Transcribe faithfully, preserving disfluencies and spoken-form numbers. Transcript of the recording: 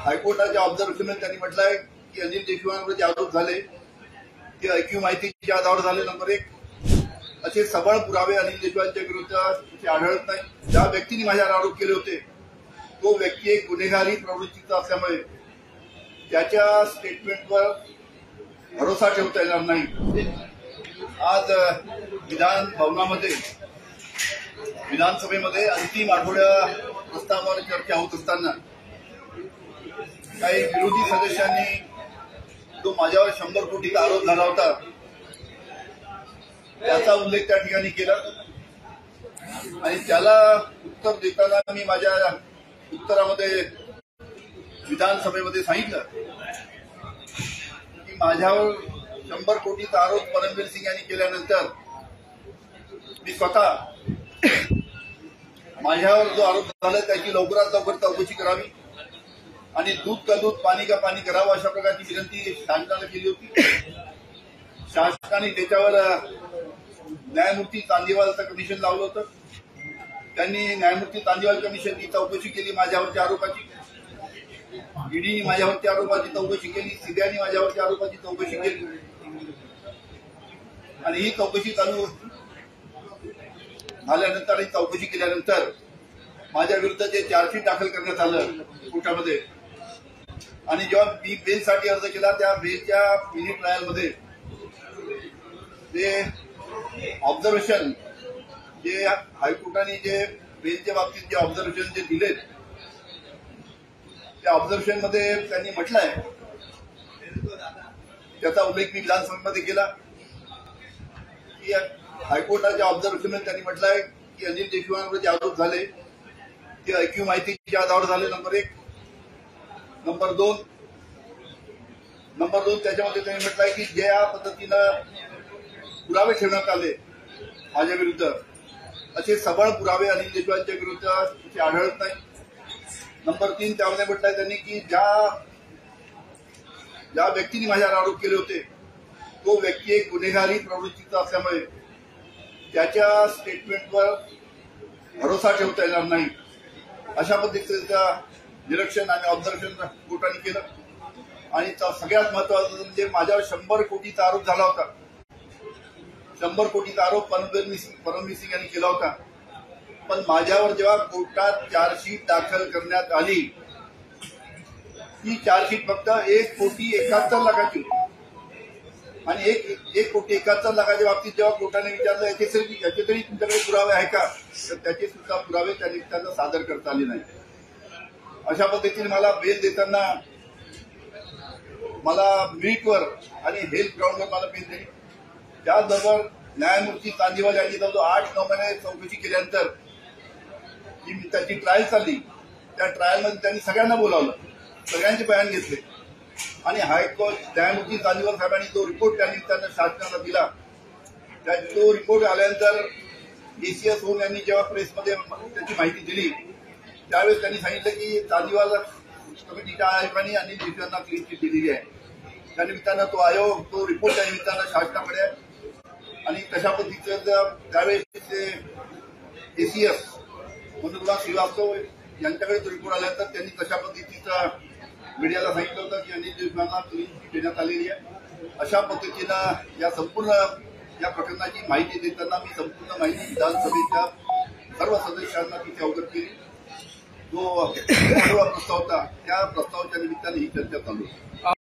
हायकोर्टाच्या ऑब्झर्वेशनमध्ये त्यांनी म्हटलंय की अनिल देशमुखांवर जे आरोप झाले ते ऐकीव माहितीच्या आधारावर झाले. नंबर एक, असे सबळ पुरावे अनिल देशमुखांच्या विरुद्ध आढळत नाही. ज्या व्यक्तीने माझ्यावर आरोप केले होते तो व्यक्ती एक गुन्हेगारी प्रवृत्तीचा असल्यामुळे त्याच्या स्टेटमेंटवर भरोसा ठेवता येणार नाही. आज विधान भवनामध्ये विधानसभेमध्ये अंतिम आठवड्या प्रस्तावावर चर्चा होत असताना काही विरोधी सदस्यांनी जो माझ्यावर शंभर कोटीचा आरोप झाला होता त्याचा उल्लेख त्या ठिकाणी केला आणि त्याला उत्तर देताना मी माझ्या उत्तरामध्ये विधानसभेमध्ये सांगितलं की माझ्यावर शंभर कोटीचा आरोप परमवीर सिंग यांनी केल्यानंतर मी स्वतः माझ्यावर जो आरोप झाला त्याची लवकरात लवकर चौकशी करावी आणि दूध का दूध पाणी का पाणी करावं अशा प्रकारची विनंती शासनाला केली होती. शासनाने त्याच्यावर न्यायमूर्ती चांदीवालचं कमिशन लावलं होतं. त्यांनी न्यायमूर्ती चांदीवाल कमिशनची चौकशी केली माझ्यावरच्या आरोपाची. ईडीने माझ्यावरच्या आरोपाची चौकशी केली. सीबीआयने माझ्यावरच्या आरोपाची चौकशी केली आणि ही चौकशी चालू झाल्यानंतर आणि चौकशी केल्यानंतर माझ्या विरुद्ध जे चार्जशीट दाखल करण्यात आलं कोर्टामध्ये आणि जेव्हा मी बेलसाठी अर्ज केला त्या बेलच्या मिनी ट्रायलमध्ये जे ऑब्झर्वेशन जे हायकोर्टाने जे बेलच्या बाबतीत जे ऑब्झर्वेशन जे दिलेत त्या ऑब्झर्वेशनमध्ये त्यांनी म्हटलंय त्याचा उल्लेख मी विधानसभेमध्ये केला की हायकोर्टाच्या ऑब्झर्वेशनमध्ये त्यांनी म्हटलंय की अनिल देशमुखांवर जे आरोप झाले ते ऐकीव माहितीच्या आधारावर झाले. नंबर एक. नंबर दोन नंबर दोन त्याच्यामध्ये त्यांनी म्हटलंय की ज्या पद्धतीनं पुरावे ठेवण्यात आले माझ्या विरुद्ध असे सबळ पुरावे अनिल देशमुखांच्या विरुद्ध आढळत नाही. नंबर तीन त्यामध्ये म्हटलंय त्यांनी की ज्या ज्या व्यक्तीने माझ्यावर आरोप केले होते तो व्यक्ती एक गुन्हेगारी प्रवृत्तीचा असल्यामुळे त्याच्या स्टेटमेंटवर भरोसा ठेवता येणार नाही अशा पद्धतीचं निरीक्षण आणि ऑब्झर्वेशन कोर्टाने केलं. आणि सगळ्यात महत्वाचं म्हणजे माझ्यावर शंभर कोटीचा आरोप झाला होता. शंभर कोटीचा आरोप परमवीर परमवीर सिंग यांनी केला होता. पण माझ्यावर जेव्हा कोर्टात चार्जशीट दाखल करण्यात आली ही चार्जशीट फक्त एक कोटी एकाहत्तर लाखाची आणि एक एक कोटी एकाहत्तर लाखाच्या बाबतीत जेव्हा कोर्टाने विचारलं याचे तरी याचे तरी तुमच्याकडे पुरावे आहे का तर त्याचे सुद्धा पुरावे त्या निमित्तानं सादर करता आले नाही. अशा पद्धतीने मला बेल देताना मला मीटवर आणि हेल्थ ग्राउंडवर मला बेल दिली. त्याचबरोबर न्यायमूर्ती चांदीवाल यांनी जवळजवळ आठ नऊ महिने चौकशी केल्यानंतर जी त्याची ट्रायल चालली त्या ट्रायलमध्ये त्यांनी सगळ्यांना बोलावलं, सगळ्यांचे बयान घेतले आणि हायकोर्ट न्यायमूर्ती चांदीवाल साहेबांनी जो रिपोर्ट त्या निमित्तानं शासनाला दिला त्या तो रिपोर्ट आल्यानंतर एसीएस होम यांनी जेव्हा प्रेसमध्ये त्याची माहिती दिली त्यावेळेस त्यांनी सांगितलं की चांदीवाल कमिटीच्या आयोगाने अनिल देशमुखांना क्लीन चिट दिलेली आहे. त्या निमित्तानं तो आयोग तो रिपोर्ट त्या निमित्तानं शासनाकडे आहे आणि तशा पद्धतीचं त्यावेळेस एसीएस मनोहर श्रीवास्तव यांच्याकडे तो रिपोर्ट आल्यानंतर त्यांनी तशा पद्धतीचा मीडियाला सांगितलं होतं की अनिल देशमुखांना क्लीन चिट देण्यात आलेली आहे. अशा पद्धतीनं या संपूर्ण या प्रकरणाची माहिती देताना मी संपूर्ण माहिती विधानसभेच्या सर्व सदस्यांना तिथे अवगत केली. जो प्रस्ताव होता त्या प्रस्तावाच्या निमित्ताने ही चर्चा चालू.